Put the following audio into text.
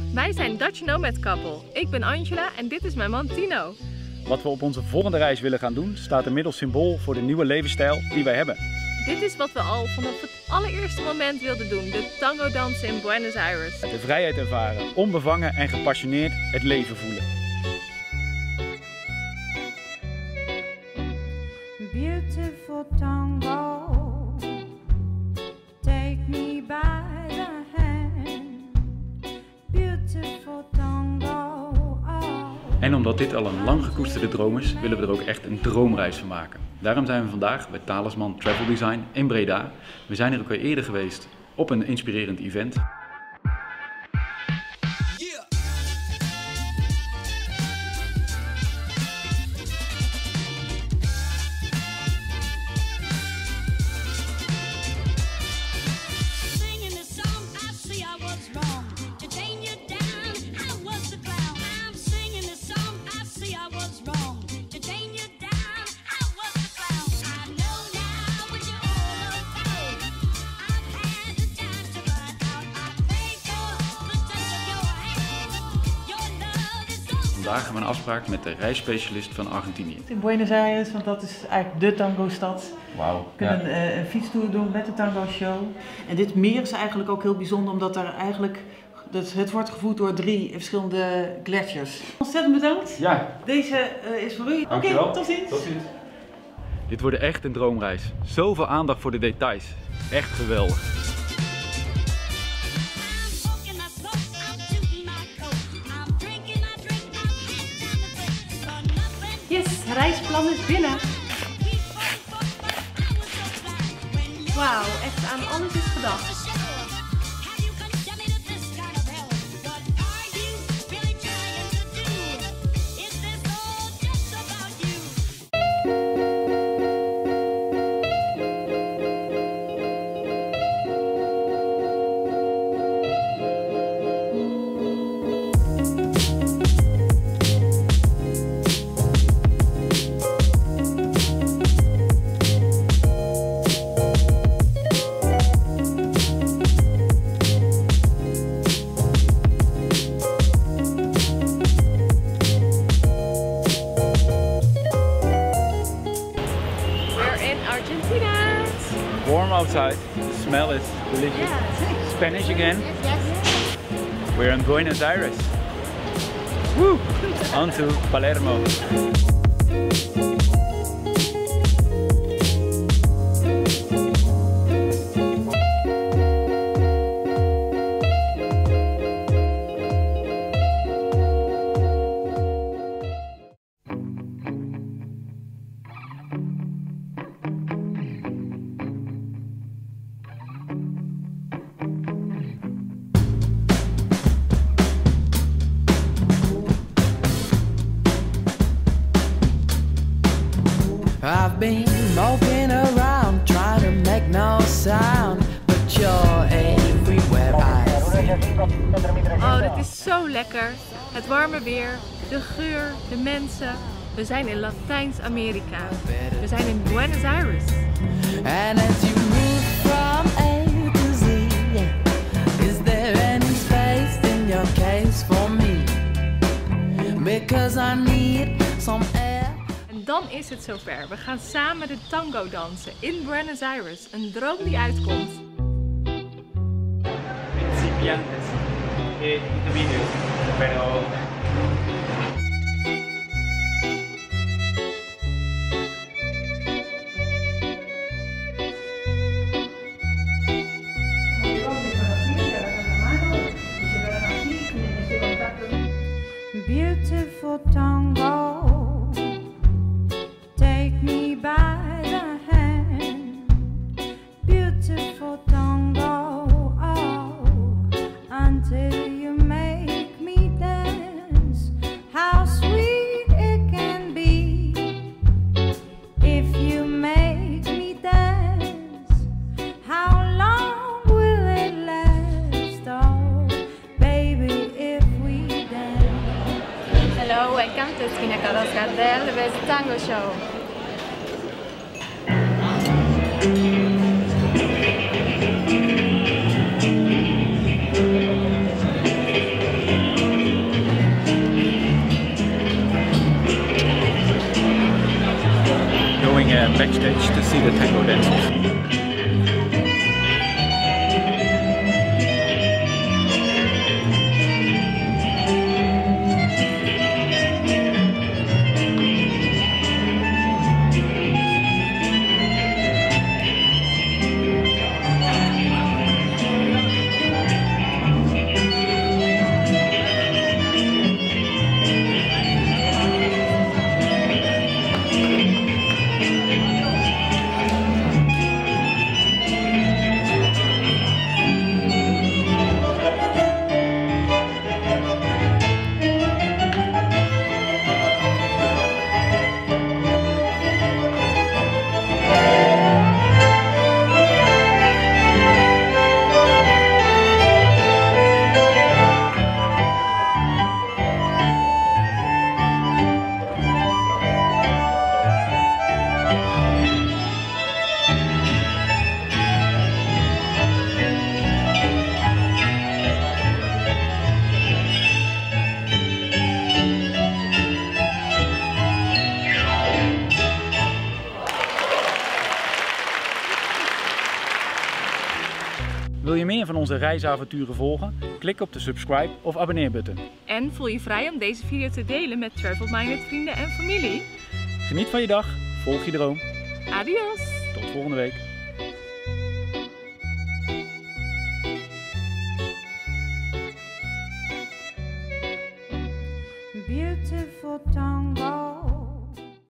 Wij zijn Dutch Nomad Couple. Ik ben Angela en dit is mijn man Tino. Wat we op onze volgende reis willen gaan doen, staat inmiddels symbool voor de nieuwe levensstijl die wij hebben. Dit is wat we al vanaf het allereerste moment wilden doen, de tango dansen in Buenos Aires. De vrijheid ervaren, onbevangen en gepassioneerd het leven voelen. Beautiful tango, take me by the hand. Beautiful tango, oh. En omdat dit al een lang gekoesterde droom is, willen we er ook echt een droomreis van maken. Daarom zijn we vandaag bij Talisman Travel Design in Breda. We zijn er ook al eerder geweest op een inspirerend event. Vandaag hebben we een afspraak met de reisspecialist van Argentinië. In Buenos Aires, want dat is eigenlijk de tango-stad. Wauw. We kunnen een fietstoer doen met de tango-show. En dit meer is eigenlijk ook heel bijzonder, omdat er eigenlijk, het wordt gevoed door 3 verschillende gletsjers. Ontzettend bedankt. Ja. Deze is voor u. Oké, tot ziens. Tot ziens. Dit wordt echt een droomreis. Zoveel aandacht voor de details. Echt geweldig. Yes, het reisplan is binnen. Wauw, echt aan alles is gedacht. Warm outside, the smell is delicious. Yeah. Spanish again. Yes. We're in Buenos Aires. Woo! On to Palermo. I've been moping around, trying to make no sound, but you're everywhere I see. Oh, dit is zo lekker. Het warme weer, de geur, de mensen. We zijn in Latijns-Amerika. We zijn in Buenos Aires. And as you move from A to Z, is there any space in your case for me? Because I need some air. Dan is het zover. We gaan samen de tango dansen in Buenos Aires. Een droom die uitkomt. Principiantes in de video, pero beautiful tango, take me by the hand. Beautiful tango, oh, until you make me dance. How sweet it can be if you make me dance. How long will it last, oh, baby, if we dance? Hello, welcome to Esquina Carlos Gardel, the best tango show. beach to see the tango dancers. Wil je meer van onze reisavonturen volgen? Klik op de subscribe of abonneer button. En voel je vrij om deze video te delen met travel-minded vrienden en familie. Geniet van je dag, volg je droom. Adios! Tot volgende week.